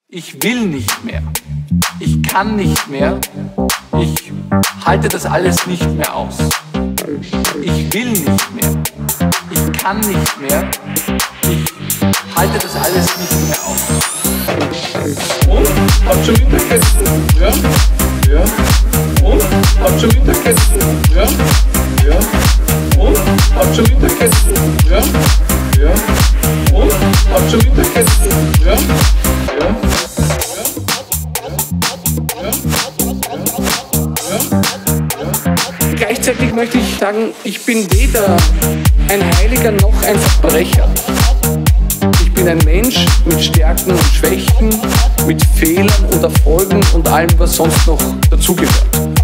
Ich will nicht mehr. Ich kann nicht mehr. Ich halte das alles nicht mehr aus. Ich will nicht mehr. Ich kann nicht mehr. Ich halte das alles nicht mehr aus. Und? Habt schon Mittagessen? Ja? Ja. Und? Habt schon Mittagessen? Ja? Ja. Und? Habt schon Mittagessen? Ja? Ja. Und? Habt schon Mittagessen? Ja? Ja. Gleichzeitig möchte ich sagen, ich bin weder ein Heiliger noch ein Verbrecher. Ich bin ein Mensch mit Stärken und Schwächen, mit Fehlern und Erfolgen und allem, was sonst noch dazugehört.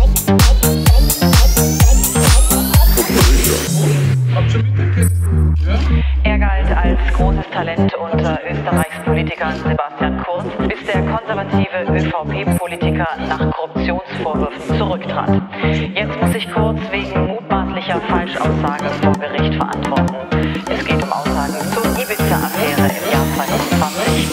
Er galt als großes Talent unter Österreichs Politikern Sebastian Kurz, bis der konservative ÖVP-Politiker nach Korruptionsvorwürfen zurücktrat. Jetzt muss sich Kurz wegen mutmaßlicher Falschaussage vor Gericht verantworten. Es geht um Aussagen zur Ibiza-Affäre im Jahr 2020.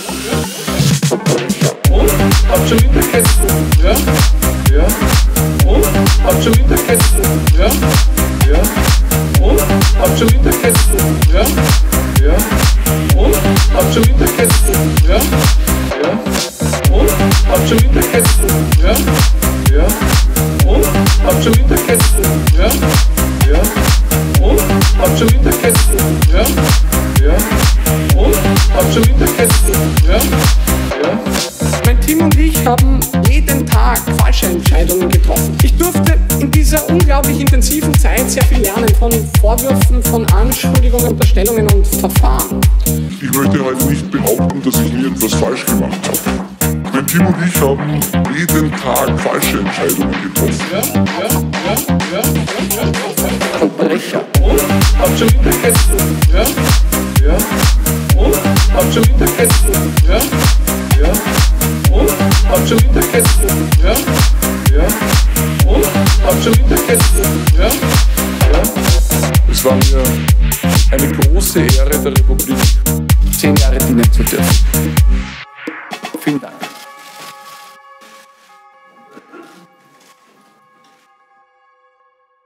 Und? Habt schon Mittagessen? Ja? Ja. Und? Habt schon Mittagessen? Ja? Ja. Und? Habt schon Mittagessen? Ja? Ja. Und? Habt schon Mittagessen? Ja? Ja. Und? Habt schon Mittagessen? Ja? Ja. Und? Habt schon Mittagessen? Ja? Ja. Und? Habt schon Mittagessen? Ja? Ja. Und? Habt schon Mittagessen? Ja? Ja. Mein Team und ich haben jeden Tag falsche Entscheidungen getroffen. Ich durfte in dieser unglaublich intensiven Zeit sehr viel lernen von Vorwürfen, von Anschuldigungen, Unterstellungen und Verfahren. Ich möchte halt nicht behaupten, dass ich nie etwas falsch gemacht habe. Mein Team und ich haben jeden Tag falsche Entscheidungen getroffen. Ja, ja, ja, ja, ja, ja. Verbrecher. Und? Habt schon Mittagessen? Ja? Ja. Und? Habt schon Mittagessen? Ja? Ja. Und? Habt schon Mittagessen? Ja? Ja. Und? Habt schon Mittagessen? Ja? Ja. Es war mir eine große Ehre, der Republik 10 Jahre dienen zu dürfen. Vielen Dank.